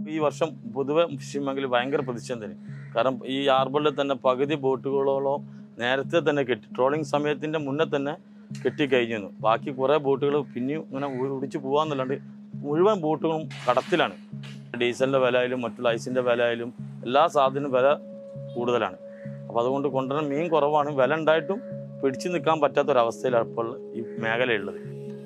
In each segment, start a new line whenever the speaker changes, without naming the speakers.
ഈ വർഷം പൊതുവെ ഫിഷിംഗ് മേഖല ഭയങ്കര പ്രതിസന്ധിയാണ്. കാരണം ഈ ഹാർബറിൽ തന്നെ പകുതി ബോട്ടുകളോളം നേരത്തെ തന്നെ കെട്ടി, ട്രോളിങ് സമയത്തിൻ്റെ മുന്നേ തന്നെ കെട്ടിക്കഴിഞ്ഞിരുന്നു. ബാക്കി കുറേ ബോട്ടുകൾ പിന്നെയും ഇങ്ങനെ ഒടിച്ച് പോകാമെന്നല്ലാണ്ട് മുഴുവൻ ബോട്ടുകളും കടത്തിലാണ്. ഡീസലിൻ്റെ വില ആയാലും മറ്റുള്ള ഐസിൻ്റെ വില ആയാലും എല്ലാ സാധനവും വില കൂടുതലാണ്. അപ്പോൾ അതുകൊണ്ട് കൊണ്ടുവരാൻ മീൻ കുറവാണ്. വില ഉണ്ടായിട്ടും പിടിച്ചു നിൽക്കാൻ പറ്റാത്തൊരവസ്ഥയിലാണ് ഇപ്പോൾ ഈ മേഖലയുള്ളത്.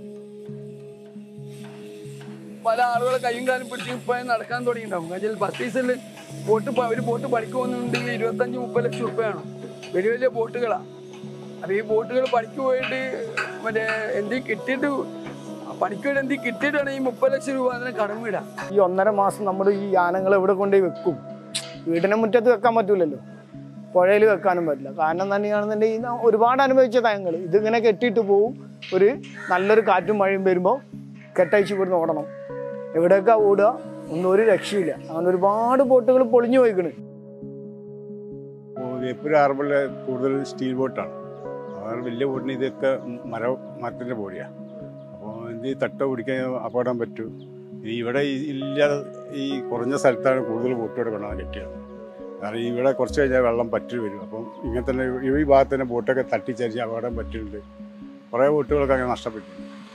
പല ആളുകളെ കയ്യും കാലും പിടിച്ച് ഇപ്പം നടക്കാൻ തുടങ്ങിയിട്ടുണ്ടാവും. കാരണം 10 ദിവസത്തിൽ ഒരു ബോട്ട് പണിക്ക് പോകുന്നുണ്ടെങ്കിൽ 25-30 ലക്ഷം രൂപയാണ്. വലിയ വലിയ ബോട്ടുകളാണ്. അപ്പോൾ ഈ ബോട്ടുകൾ പണിക്ക് പോയിട്ട് മറ്റേ എന്തെങ്കിലും കിട്ടിയിട്ട് പണിക്ക് പോയിട്ട് എന്തെങ്കിലും കിട്ടിയിട്ടാണ് ഈ 30 ലക്ഷം രൂപ അതിനെ കടമിടാം.
ഈ 1.5 മാസം നമ്മൾ ഈ യാനങ്ങൾ എവിടെ കൊണ്ടുപോയി വെക്കും? വീടിനെ മുറ്റത്ത് വെക്കാൻ പറ്റൂലല്ലോ, പുഴയിൽ വെക്കാനും പറ്റില്ല. കാരണം തന്നെയാണെന്നുണ്ടെങ്കിൽ ഒരുപാട് അനുഭവിച്ചതാണ് ഞങ്ങൾ. ഇതിങ്ങനെ കെട്ടിയിട്ട് പോവും. ഒരു നല്ലൊരു കാറ്റും മഴയും വരുമ്പോൾ കെട്ടയച്ച് ഇവിടുന്ന് ഓടണം. എവിടെയൊക്കെ ഓടുക ഒന്നും ഒരു രക്ഷയില്ല. അങ്ങനെ ഒരുപാട് ബോട്ടുകൾ പൊളിഞ്ഞു പോയിക്കണ്.
ബേപ്പൂർ ഹാർബറിൽ കൂടുതൽ സ്റ്റീൽ ബോട്ടാണ്. അവർ വലിയ ബോട്ടിന് ഇതൊക്കെ മരത്തിൻ്റെ ബോഡിയാണ്. അപ്പോൾ എന്ത് തട്ട പിടിക്കാൻ അപകടം പറ്റും. ഇവിടെ ഇല്ലാതെ ഈ കുറഞ്ഞ സ്ഥലത്താണ് കൂടുതൽ ബോട്ടുകൾ കൊണ്ടാണ് കെട്ടിയത്. കാരണം ഇവിടെ കുറച്ച് കഴിഞ്ഞാൽ വെള്ളം പറ്റി വരും. അപ്പം ഇങ്ങനെ തന്നെ ഈ ഭാഗത്ത് തന്നെ ബോട്ടൊക്കെ തട്ടിച്ചരിച്ച് അപകടം പറ്റിയിട്ടുണ്ട്. കുറേ ബോട്ടുകളൊക്കെ അങ്ങനെ നഷ്ടപ്പെട്ടു.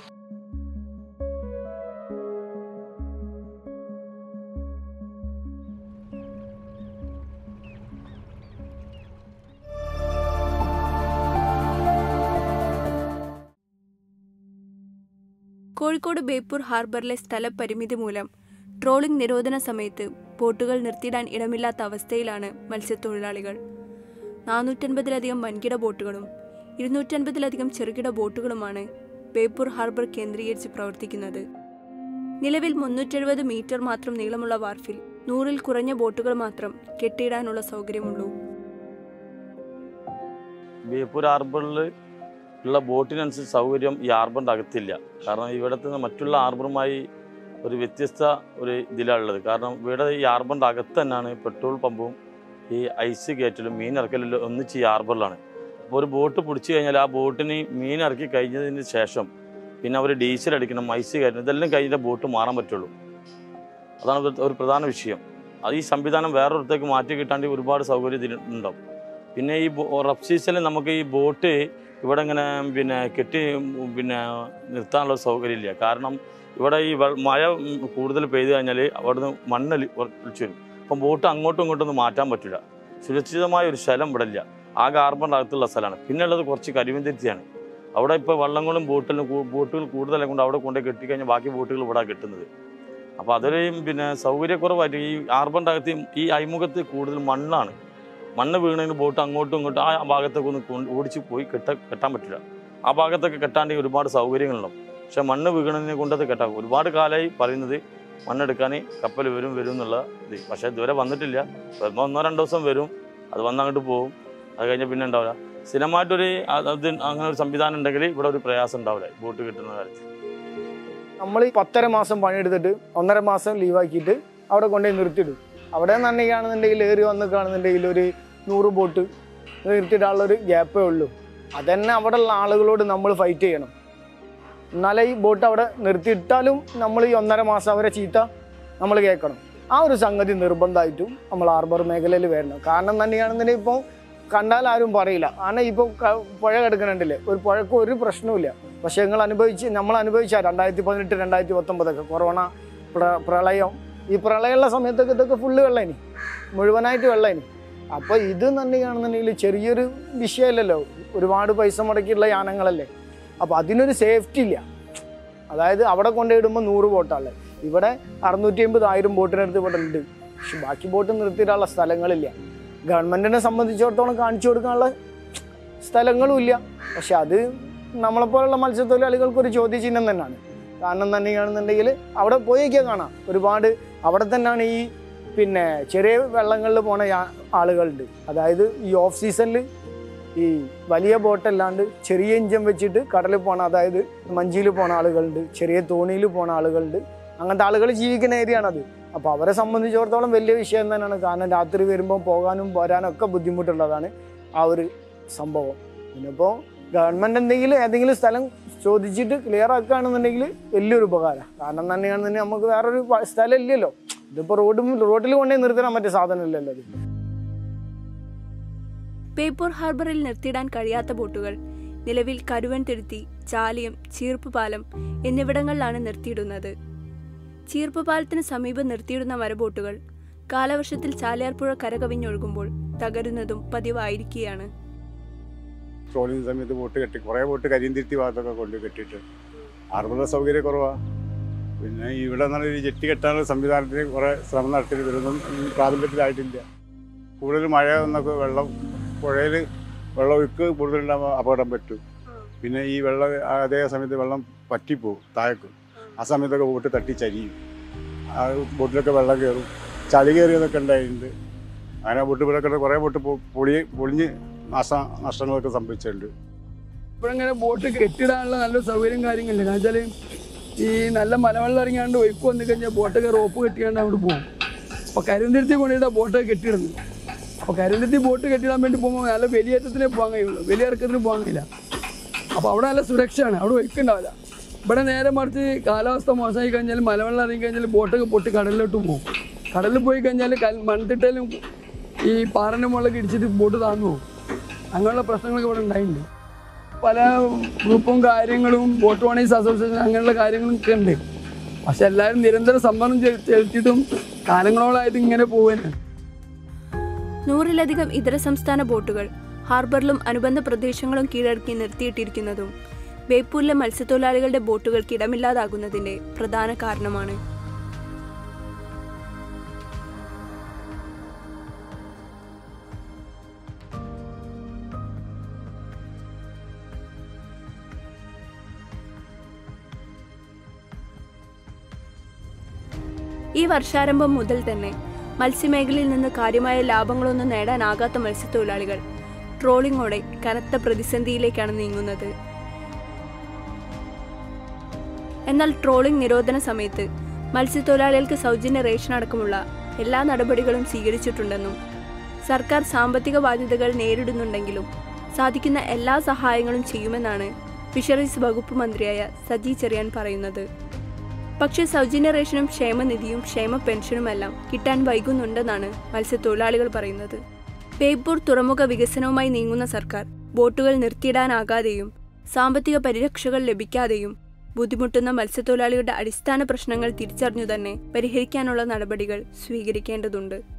കോഴിക്കോട് ബേപ്പൂർ ഹാർബറിലെ സ്ഥലപരിമിതി മൂലം ട്രോളിംഗ് നിരോധന സമയത്ത് ബോട്ടുകൾ നിർത്തിയിടാൻ ഇടമില്ലാത്ത അവസ്ഥയിലാണ് മത്സ്യത്തൊഴിലാളികൾ. 450-ലധികം വൻകിട ബോട്ടുകളും 250-ലധികം ചെറുകിട ബോട്ടുകളുമാണ് ബേപ്പൂർ ഹാർബർ കേന്ദ്രീകരിച്ച് പ്രവർത്തിക്കുന്നത്. നിലവിൽ 370 മീറ്റർ മാത്രം നീളമുള്ള വാർഫിൽ 100-ൽ കുറഞ്ഞ ബോട്ടുകൾ മാത്രം കെട്ടിയിടാനുള്ള സൗകര്യമുള്ളൂ.
ബേപ്പൂർ ഹാർബറിൽ ഉള്ള ബോട്ടിനനുസരിച്ച് സൗകര്യം ഈ ഹാർബറിൻ്റെ അകത്തില്ല. കാരണം ഇവിടുത്തെ നിന്ന് മറ്റുള്ള ഹാർബറുമായി ഒരു വ്യത്യസ്ത ഒരു ഇതിലാണുള്ളത്. കാരണം ഇവിടെ ഈ ഹാർബറിൻ്റെ അകത്ത് തന്നെയാണ് പെട്രോൾ പമ്പും ഈ ഐസ് കയറ്റലും മീൻ ഇറക്കലും ഒന്നിച്ച് ഈ ഹാർബറിലാണ്. അപ്പോൾ ഒരു ബോട്ട് പിടിച്ചു കഴിഞ്ഞാൽ ആ ബോട്ടിന് മീൻ ഇറക്കി കഴിഞ്ഞതിന് ശേഷം പിന്നെ അവർ ഡീസൽ അടിക്കണം, ഐസ് കയറ്റണം, ഇതെല്ലാം കഴിഞ്ഞാൽ ബോട്ട് മാറാൻ പറ്റുള്ളൂ. അതാണ് ഒരു പ്രധാന വിഷയം. അത് ഈ സംവിധാനം വേറൊരിടത്തേക്ക് മാറ്റി കിട്ടാണ്ട് ഒരുപാട് സൗകര്യം ഉണ്ടാവും. പിന്നെ ഈ റഫ് സീസണിൽ നമുക്ക് ഈ ബോട്ട് ഇവിടെ ഇങ്ങനെ കെട്ടി നിർത്താനുള്ള സൗകര്യമില്ല. കാരണം ഇവിടെ ഈ മഴ കൂടുതൽ പെയ്തു കഴിഞ്ഞാൽ അവിടുന്ന് മണ്ണ് ഒലിച്ചു വരും. അപ്പം ബോട്ട് അങ്ങോട്ടും ഇങ്ങോട്ടൊന്നും മാറ്റാൻ പറ്റില്ല. സുരക്ഷിതമായ ഒരു സ്ഥലം ഇവിടെ ഇല്ല. ആകെ ഹാർബറിൻ്റെ അകത്തുള്ള സ്ഥലമാണ്. പിന്നെ ഉള്ളത് കുറച്ച് കരിമന്തിരിച്ചാണ്. അവിടെ ഇപ്പോൾ വള്ളങ്ങളും ബോട്ടുകൾ കൂടുതലായി കൊണ്ട് അവിടെ കൊണ്ടുപോയി കെട്ടിക്കഴിഞ്ഞാൽ ബാക്കി ബോട്ടുകൾ ഇവിടെ കിട്ടുന്നത്. അപ്പോൾ അതൊരു സൗകര്യക്കുറവായിട്ട് ഈ ഹാർബറിൻ്റെ അകത്ത് ഈ അഴിമുഖത്ത് കൂടുതൽ മണ്ണാണ്. മണ്ണ് വീണതിന് ബോട്ട് അങ്ങോട്ടും ഇങ്ങോട്ടും ആ ഭാഗത്തൊക്കെ ഒന്ന് ഓടിച്ച് പോയി കെട്ടാൻ പറ്റില്ല. ആ ഭാഗത്തൊക്കെ കെട്ടാണ്ടെങ്കിൽ ഒരുപാട് സൗകര്യങ്ങളുണ്ടാവും. പക്ഷെ മണ്ണ് വീണതിനെ കൊണ്ടത് കെട്ടാം. ഒരുപാട് കാലമായി പറയുന്നത് മണ്ണെടുക്കാൻ കപ്പൽ വരും എന്നുള്ള ഇത്. പക്ഷേ ഇതുവരെ വന്നിട്ടില്ല. 1-2 ദിവസം വരും, അത് വന്നങ്ങോട്ട് പോകും. അത് കഴിഞ്ഞാൽ പിന്നെ ഉണ്ടാവില്ല. സ്ഥിരമായിട്ടൊരു അങ്ങനെ ഒരു സംവിധാനം ഉണ്ടെങ്കിൽ ഇവിടെ ഒരു പ്രയാസം ഉണ്ടാവില്ല ബോട്ട് കിട്ടുന്ന കാര്യത്തിൽ.
നമ്മൾ 10.5 മാസം പണിയെടുത്തിട്ട് 1.5 മാസം ലീവാക്കിയിട്ട് അവിടെ കൊണ്ടുപോയി നിർത്തിയിടും. അവിടെ നിന്നുണ്ടെങ്കിൽ ഏറി വന്ന് കാണുന്നുണ്ടെങ്കിൽ ഒരു 100 ബോട്ട് നിർത്തിയിടാനുള്ളൊരു ഗ്യാപ്പേ ഉള്ളൂ. അതന്നെ അവിടെയുള്ള ആളുകളോട് നമ്മൾ ഫൈറ്റ് ചെയ്യണം. എന്നാലേ ഈ ബോട്ട് അവിടെ നിർത്തിയിട്ടാലും നമ്മൾ ഈ 1.5 മാസം അവരെ ചീത്ത നമ്മൾ കേൾക്കണം. ആ ഒരു സംഗതി നിർബന്ധമായിട്ടും നമ്മൾ ഹാർബർ മേഖലയിൽ വരണം. കാരണം തന്നെയാണെന്നുണ്ടെങ്കിൽ ഇപ്പോൾ കണ്ടാൽ ആരും പറയില്ല. കാരണം ഇപ്പോൾ പുഴ കിടക്കുന്നുണ്ടല്ലേ, ഒരു പുഴക്ക് ഒരു പ്രശ്നവുമില്ല. പക്ഷേ നമ്മൾ അനുഭവിച്ച 2018, 2019 കൊറോണ, പ്രളയം, ഈ പ്രളയമുള്ള സമയത്തൊക്കെ ഇതൊക്കെ ഫുള്ള് വെള്ളേനി, മുഴുവനായിട്ട് വെള്ളേനി. അപ്പോൾ ഇത് തന്നെയാണെന്നുണ്ടെങ്കിൽ ചെറിയൊരു വിഷയമല്ലല്ലോ, ഒരുപാട് പൈസ മുടക്കിയുള്ള യാനങ്ങളല്ലേ. അപ്പോൾ അതിനൊരു സേഫ്റ്റി ഇല്ല. അതായത് അവിടെ കൊണ്ടുപോയിടുമ്പോൾ 100 ബോട്ടാണ്. ഇവിടെ 650-1000 ബോട്ടിനടുത്ത് ഇവിടെ ഉണ്ട്. പക്ഷെ ബാക്കി ബോട്ട് നിർത്തിയിടാനുള്ള സ്ഥലങ്ങളില്ല. ഗവൺമെൻറ്റിനെ സംബന്ധിച്ചിടത്തോളം കാണിച്ചു കൊടുക്കാനുള്ള സ്ഥലങ്ങളും ഇല്ല. പക്ഷെ അത് നമ്മളെപ്പോലുള്ള മത്സ്യത്തൊഴിലാളികൾക്കൊരു ചോദ്യചിഹ്നം തന്നെയാണ്. കാരണം തന്നെയാണെന്നുണ്ടെങ്കിൽ അവിടെ പോയേക്കാൻ കാണാം ഒരുപാട്. അവിടെ തന്നെയാണ് ഈ ചെറിയ വെള്ളങ്ങളിൽ പോണ ആളുകളുണ്ട്. അതായത് ഈ ഓഫ് സീസണിൽ ഈ വലിയ ബോട്ടല്ലാണ്ട് ചെറിയ ഇഞ്ചൻ വെച്ചിട്ട് കടലിൽ പോണ, അതായത് മഞ്ചിയിൽ പോണ ആളുകളുണ്ട്, ചെറിയ തോണിയിൽ പോണ ആളുകളുണ്ട്. അങ്ങനത്തെ ആളുകൾ ജീവിക്കുന്ന ഏരിയയാണത്. അപ്പോൾ അവരെ സംബന്ധിച്ചിടത്തോളം വലിയ വിഷയം തന്നെയാണ്. കാരണം രാത്രി വരുമ്പോൾ പോകാനും വരാനും ഒക്കെ ബുദ്ധിമുട്ടുള്ളതാണ് ആ ഒരു സംഭവം. പിന്നിപ്പോൾ ഗവൺമെൻറ് ഏതെങ്കിലും സ്ഥലം ചോദിച്ചിട്ട് ക്ലിയർ ആക്കുകയാണെന്നുണ്ടെങ്കിൽ വലിയൊരു ഉപകാരം. കാരണം തന്നെയാണെന്നുണ്ടെങ്കിൽ നമുക്ക് വേറൊരു സ്ഥലം ഇല്ലല്ലോ. ഇതിപ്പോൾ റോഡിൽ കൊണ്ടുപോയി നിർത്താൻ മറ്റേ സാധനമില്ലല്ലോ അത്.
ബേപ്പൂർ ഹാർബറിൽ നിർത്തിയിടാൻ കഴിയാത്ത ബോട്ടുകൾ നിലവിൽ കരുവൻതുരുത്തി, ചാലിയം, ചീർപ്പുപാലം എന്നിവിടങ്ങളിലാണ് നിർത്തിയിടുന്നത്. ചീർപ്പുപാലത്തിന് സമീപം നിർത്തിയിടുന്ന മരബോട്ടുകൾ കാലവർഷത്തിൽ ചാലിയാർപ്പുഴ കരകവിഞ്ഞൊഴുകുമ്പോൾ തകരുന്നതും പതിവായിരിക്കുകയാണ്.
ട്രോളിങ് സമയത്ത് ബോട്ട് കെട്ടി കുറേ ബോട്ട് കരിന്തിരുത്തി ഭാഗത്തൊക്കെ കൊണ്ട് കെട്ടിയിട്ട് ഹാർബറിലെ സൗകര്യം കുറവാണ്. പിന്നെ ഇവിടെ നല്ലൊരു ജെട്ടി കെട്ടാനുള്ള സംവിധാനത്തിന് കുറേ ശ്രമം നടത്തി വരുന്നതും പ്രാബല്യത്തിലായിട്ടില്ല. കൂടുതൽ മഴ വന്നൊക്കെ പുഴയിൽ വെള്ളമൊഴുക്ക് കൂടുതലുണ്ടാകുമ്പോൾ അപകടം പറ്റും. പിന്നെ ഈ വെള്ളം അതേ സമയത്ത് വെള്ളം പറ്റിപ്പോവും താഴേക്കും. ആ സമയത്തൊക്കെ ബോട്ട് തട്ടി ചരിയും. ആ ബോട്ടിലൊക്കെ വെള്ളം കയറും. ചളി കയറിയതൊക്കെ ഉണ്ടായിട്ടുണ്ട്. അങ്ങനെ ബോട്ട് ഇവിടെ കുറേ ബോട്ട് പൊളിഞ്ഞ് നഷ്ടങ്ങളൊക്കെ സംഭവിച്ചിട്ടുണ്ട്.
ഇപ്പോഴങ്ങനെ ബോട്ട് കെട്ടിടാനുള്ള നല്ല സൗകര്യം കാര്യങ്ങളില്ല. കാരണം വെച്ചാൽ ഈ നല്ല മലവെള്ളം ഇറങ്ങിയാണ്ട് ഒഴുക്ക് വന്നു കഴിഞ്ഞാൽ ബോട്ടൊക്കെ റോപ്പ് കെട്ടിയാണ്ട് അങ്ങോട്ട് പോകും. അപ്പോൾ കരുന്തിരുത്തി കൊണ്ടിട്ടാണ് ബോട്ട് കെട്ടിയിടുന്നത്. അപ്പോൾ കരുന്തിരുത്തി ബോട്ട് കെട്ടിടാൻ വേണ്ടി പോകുമ്പോൾ നല്ല വലിയേറ്റത്തിനേ പോകാൻ കഴിയുള്ളൂ, വലിയ ഇറക്കത്തിന് പോകാൻ കഴിയില്ല. അപ്പോൾ അവിടെ നല്ല സുരക്ഷയാണ്, അവിടെ ഒഴുക്കുണ്ടാവില്ല. ഇവിടെ നേരെ മറിച്ച് കാലാവസ്ഥ മോശമായി കഴിഞ്ഞാൽ മലവെള്ളം ഇറങ്ങി കഴിഞ്ഞാൽ ബോട്ടൊക്കെ പൊട്ടി കടലിലോട്ട് പോകും. കടലിൽ പോയി കഴിഞ്ഞാൽ മൺതിട്ടയിലും ഈ പാറൻ്റെ മുകളിലൊക്കെ ഇടിച്ചിട്ട് ബോട്ട് താന്നു പോകും. അങ്ങനെയുള്ള പ്രശ്നങ്ങളൊക്കെ ഇവിടെ ഉണ്ടായിട്ടുണ്ട്. പല ഗ്രൂപ്പും കാര്യങ്ങളും ബോട്ട് ഓണേഴ്സ് അസോസിയേഷൻ അങ്ങനെയുള്ള കാര്യങ്ങളൊക്കെ ഉണ്ട്. പക്ഷെ എല്ലാവരും നിരന്തരം സമ്മർദ്ദം ചെലുത്തിയിട്ടും കാലങ്ങളോളായിട്ട് ഇങ്ങനെ പോവാനാണ്.
100-ലധികം ഇതര സംസ്ഥാന ബോട്ടുകൾ ഹാർബറിലും അനുബന്ധ പ്രദേശങ്ങളും കീഴടക്കി നിർത്തിയിട്ടിരിക്കുന്നതും ബേപ്പൂരിലെ മത്സ്യത്തൊഴിലാളികളുടെ ബോട്ടുകൾക്ക് ഇടമില്ലാതാകുന്നതിന്റെ പ്രധാന കാരണമാണ്. ഈ വർഷാരംഭം മുതൽ തന്നെ മത്സ്യമേഖലയിൽ നിന്ന് കാര്യമായ ലാഭങ്ങളൊന്നും നേടാനാകാത്ത മത്സ്യത്തൊഴിലാളികൾ ട്രോളിങ്ങോടെ കനത്ത പ്രതിസന്ധിയിലേക്കാണ് നീങ്ങുന്നത്. എന്നാൽ ട്രോളിംഗ് നിരോധന സമയത്ത് മത്സ്യത്തൊഴിലാളികൾക്ക് സൗജന്യ റേഷൻ അടക്കമുള്ള എല്ലാ നടപടികളും സ്വീകരിച്ചിട്ടുണ്ടെന്നും സർക്കാർ സാമ്പത്തിക ബാധ്യതകൾ നേരിടുന്നുണ്ടെങ്കിലും സാധിക്കുന്ന എല്ലാ സഹായങ്ങളും ചെയ്യുമെന്നാണ് ഫിഷറീസ് വകുപ്പ് മന്ത്രിയായ സജി ചെറിയാൻ പറയുന്നത്. പക്ഷേ സൗജന്യ റേഷനും ക്ഷേമനിധിയും ക്ഷേമ പെൻഷനുമെല്ലാം കിട്ടാൻ വൈകുന്നുണ്ടെന്നാണ് മത്സ്യത്തൊഴിലാളികൾ പറയുന്നത്. ബേപ്പൂർ തുറമുഖ വികസനവുമായി നീങ്ങുന്ന സർക്കാർ ബോട്ടുകൾ നിർത്തിയിടാനാകാതെയും സാമ്പത്തിക പരിരക്ഷകൾ ലഭിക്കാതെയും ബുദ്ധിമുട്ടുന്ന മത്സ്യത്തൊഴിലാളികളുടെ അടിസ്ഥാന പ്രശ്നങ്ങൾ തിരിച്ചറിഞ്ഞു തന്നെ പരിഹരിക്കാനുള്ള നടപടികൾ സ്വീകരിക്കേണ്ടതുണ്ട്.